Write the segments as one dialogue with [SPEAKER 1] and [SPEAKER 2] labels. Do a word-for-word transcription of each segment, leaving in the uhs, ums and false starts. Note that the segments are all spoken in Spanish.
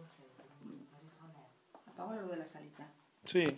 [SPEAKER 1] Apago lo de la salita.
[SPEAKER 2] Sí.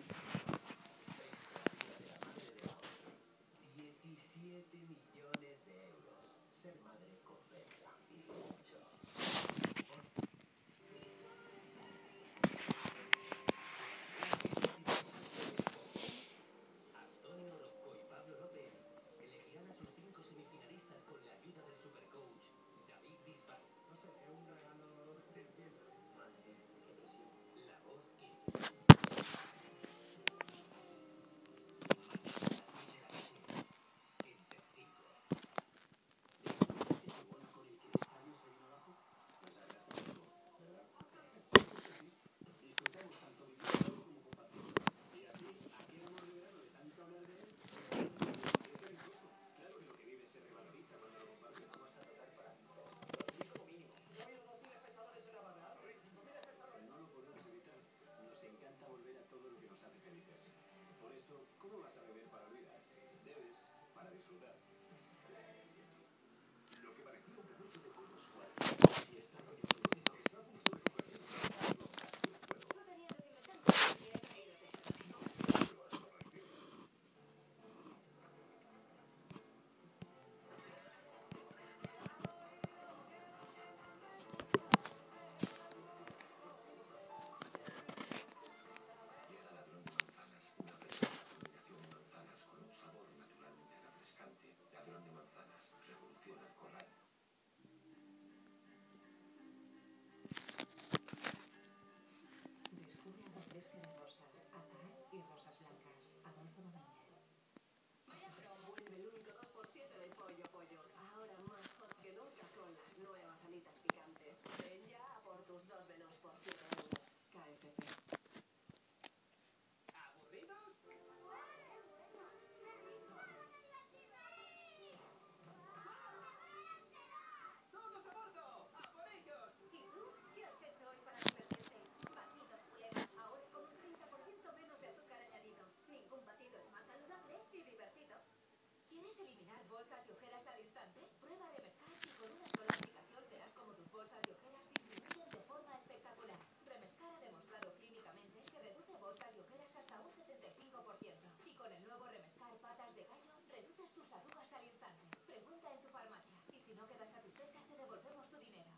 [SPEAKER 3] ¿Bolsas y ojeras al instante? Prueba Remescar y con una sola aplicación verás cómo tus bolsas y ojeras disminuyen de forma espectacular. Remescar ha demostrado clínicamente que reduce bolsas y ojeras hasta un setenta y cinco por ciento. Y con el nuevo Remescar Patas de Gallo, reduces tus arrugas al instante. Pregunta en tu farmacia. Y si no quedas satisfecha, te devolvemos tu dinero.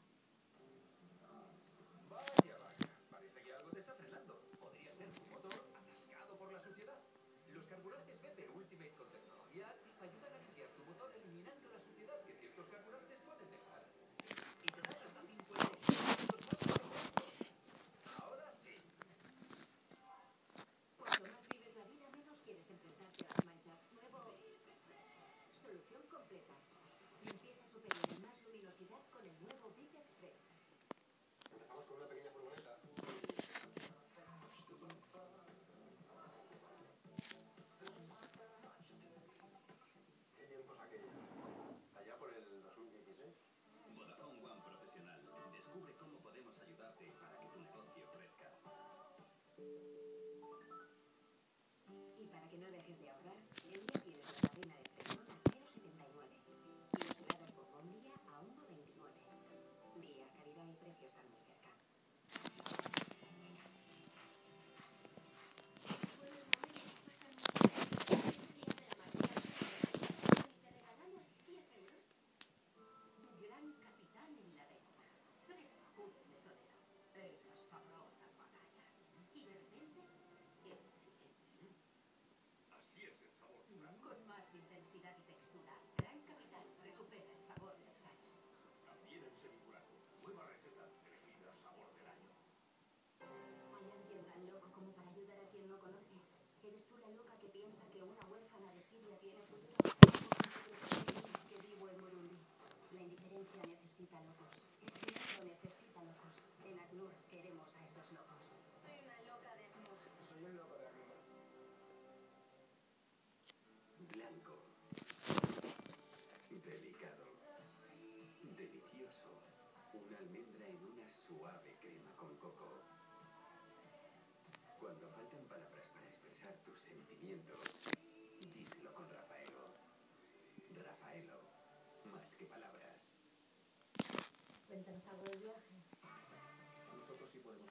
[SPEAKER 4] Vaya, vaya. Parece que algo te está frenando. Podría ser tu motor atascado por la suciedad. Los carburantes B P Ultimate con tecnología Active ayudan a limpiar tu motor eliminando la suciedad que ciertos carburantes pueden dejar. Y te dan hasta cincuenta y seis minutos más de repuesto. Ahora sí.
[SPEAKER 3] Cuanto más vives la vida, menos quieres enfrentarte a las manchas. Nuevo... Solución completa. Limpieza superior y más luminosidad con el nuevo Big Express.
[SPEAKER 4] Empezamos con una pequeña furgoneta. ¿Qué tiempos aquellos? Allá por el dos mil dieciséis.
[SPEAKER 5] Vodafone One Profesional. Descubre cómo podemos ayudarte para que tu negocio crezca.
[SPEAKER 3] Y para que no dejes de ahorrar, en día tienes la cadena de Fresno a cero coma setenta y nueve y los helados Bombón Día a uno coma veintinueve. Día, calidad y precio están muy cerca. Buenos momentos pasan muy rápido. Este día de la madre y te regalamos diez euros. Gran capitán en la década. Fresco un mesonero. Esas sabrosas batallas. Y de repente, el silencio.
[SPEAKER 4] Así es el sabor.
[SPEAKER 3] Con más intensidad y textura, Gran Capitán recupera el sabor del año.
[SPEAKER 4] También en semicurado. Nueva receta elegida sabor del año.
[SPEAKER 3] ¿Hay alguien tan loco como para ayudar a quien no conoce? ¿Eres tú la loca que piensa que una huérfana de Siria tiene futuro? Que vivo en Burundi. La indiferencia necesita locos. El mundo necesita locos. En ACNUR queremos a esos locos. Soy una loca de ACNUR.
[SPEAKER 4] Soy un loco de aquí.
[SPEAKER 5] Blanco. Delicado. Delicioso. Una almendra en una suave crema con coco. Cuando faltan palabras para expresar tus sentimientos, díselo con Rafaelo. Rafaelo. Más que palabras.
[SPEAKER 3] Cuéntanos algo del viaje.
[SPEAKER 4] Nosotros sí podemos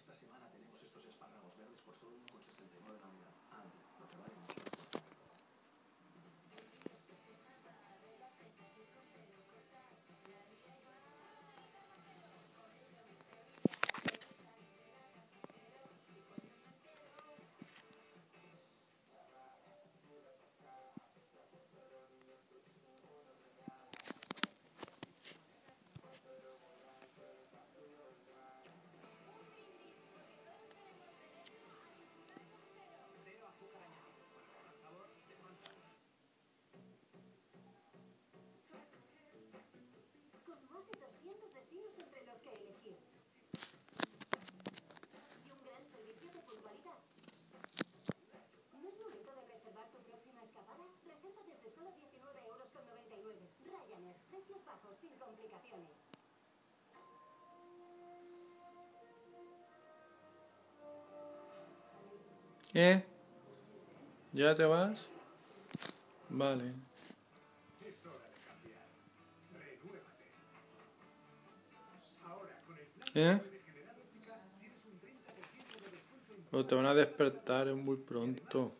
[SPEAKER 5] esta semana tenemos estos espárragos verdes por solo uno con sesenta y nueve la unidad. Anda, no te vale mucho.
[SPEAKER 4] Cero azúcar añadido. Para dar sabor de Fanta.
[SPEAKER 3] Con más de doscientos destinos entre los que elegir. Y un gran servicio de puntualidad. ¿No es momento de reservar tu próxima escapada? Reserva desde solo diecinueve euros con noventa y nueve. Ryanair, precios bajos sin complicaciones.
[SPEAKER 2] ¿Eh? ¿Ya te vas? Vale.
[SPEAKER 5] Es hora de cambiar. Renuévate. Ahora, con el plan
[SPEAKER 2] ¿Eh?
[SPEAKER 5] de General Óptica, tienes un treinta por ciento de descuento en
[SPEAKER 2] Pero te van a despertar, es muy pronto.